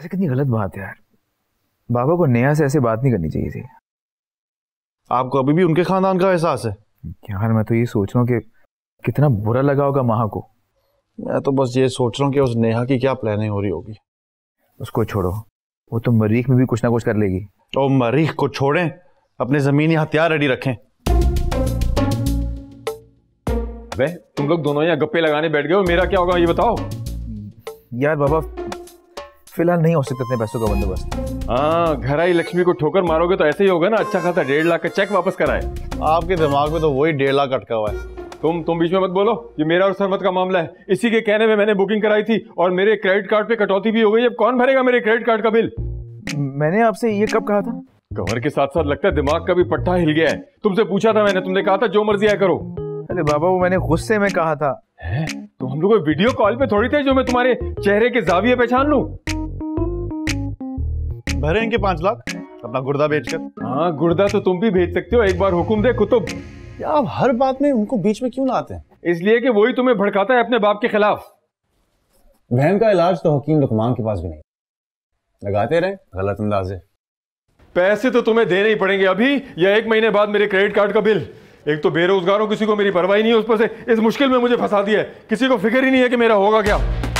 ऐसे कितनी गलत बात है यार। बाबा को नेहा से ऐसे बात नहीं करनी चाहिए थी। आपको अभी भी उनके खानदान का एहसास है? यार मैं तो ये सोच रहा हूँ कि कितना बुरा लगा होगा माँ को। मैं तो बस ये सोच रहा हूँ कि उस नेहा की क्या प्लानिंग हो रही होगी। उसको छोड़ो, वो तो मरीख में भी कुछ ना कुछ कर लेगी। तो मरीख को छोड़ें, अपने जमीनी हथियार रेडी रखें। अबे तुम लोग दोनों यहाँ गप्पे लगाने बैठ गए हो, मेरा क्या होगा ये बताओ। यार बाबा फिलहाल नहीं हो सकता इतने पैसों का बंदोबस्त। हाँ, घर आई लक्ष्मी को ठोकर मारोगे तो ऐसे ही होगा ना। अच्छा खासा 1.5 लाख का चेक वापस कराए। आपके दिमाग में तो वही 1.5 लाख अटका हुआ है। तुम बीच में मत बोलो, ये मेरा और सरमत का मामला है। इसी के कहने में मैंने बुकिंग कराई थी और मेरे क्रेडिट कार्ड पे कटौती भी हो गई। अब कौन भरेगा मेरे क्रेडिट कार्ड का बिल? मैंने आपसे ये कब कहा था? कवर के साथ साथ लगता है दिमाग का भी पट्टा हिल गया है। तुमसे पूछा था मैंने, तुमने कहा था जो मर्जी आया करो। अरे बाबा वो मैंने गुस्से में कहा था। तो हम लोग वीडियो कॉल पे थोड़ी थे जो मैं तुम्हारे चेहरे के जाविये पहचान लूं। भरे इनके 5 लाख अपना गुर्दा बेचकर। हाँ, गुर्दा तो तुम भी भेज सकते हो। एक बार हुक्म दे कुतुब। आप हर बात में उनको बीच में क्यों लाते हैं? इसलिए कि वही तुम्हें भड़काता है अपने बाप के खिलाफ। बहन का इलाज तो हकीम लुकमान के पास भी नहीं, लगाते रहे गलत अंदाजे। पैसे तो तुम्हें देने ही पड़ेंगे अभी या 1 महीने बाद मेरे क्रेडिट कार्ड का बिल। एक तो बेरोजगार हूं, किसी को मेरी परवाह नहीं है, उस पर से इस मुश्किल में मुझे फंसा दिया है। किसी को फिक्र ही नहीं है कि मेरा होगा क्या।